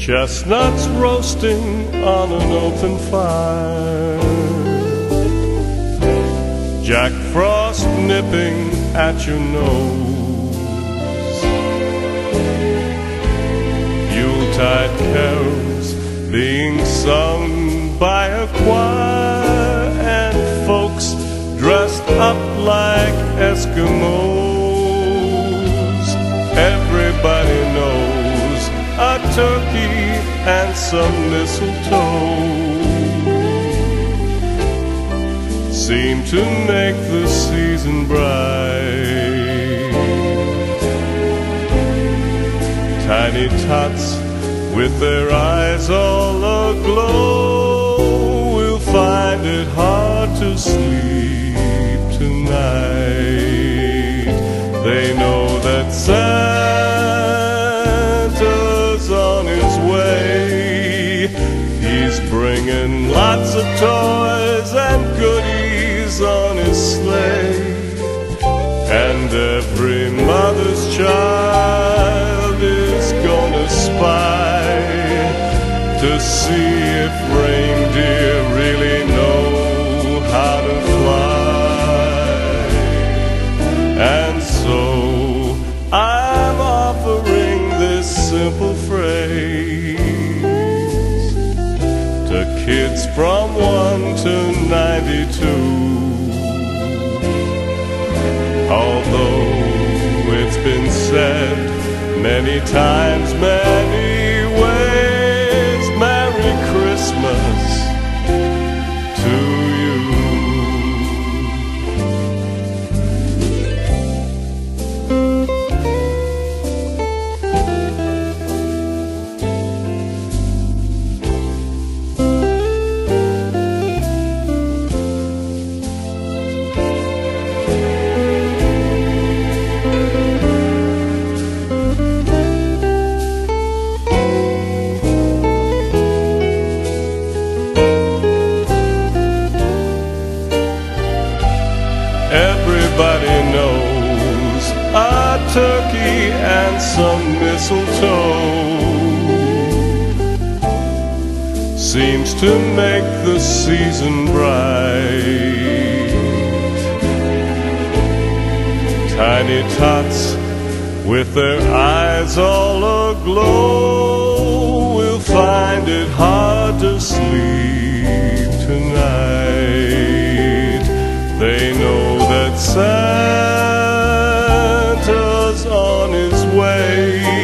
chestnuts roasting on an open fire, Jack Frost nipping at your nose, Yuletide carols being sung by a choir, and folks dressed up like Eskimos. Everybody knows a turkey and some mistletoe seem to make the season bright. Tiny tots with their eyes all aglow will find it hard to sleep tonight. They know that Santa's on his way. He's bringing lots of toys and goodies on his sleigh, and every mother's child is gonna spy to see if reindeer really know how to fly. And so I'm offering this simple phrase to kids from 1 to 92. Although it's been said many times, many ways, Merry Christmas to you. Everybody knows a turkey and some mistletoe seems to make the season bright. Tiny tots with their eyes all aglow will find it hard to sleep tonight. They know that Santa's on his way.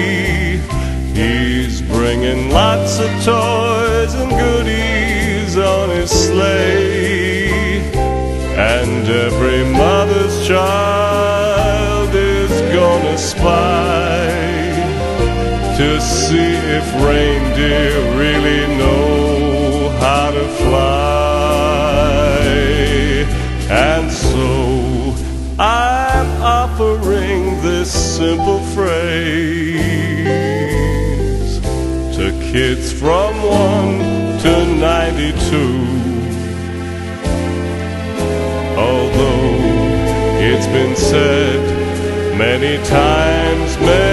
He's bringing lots of toys and goodies on his sleigh, and every mother's child is gonna spy to see if reindeer really know how to fly. And so I'm offering this simple phrase to kids from 1 to 92. Although it's been said many times,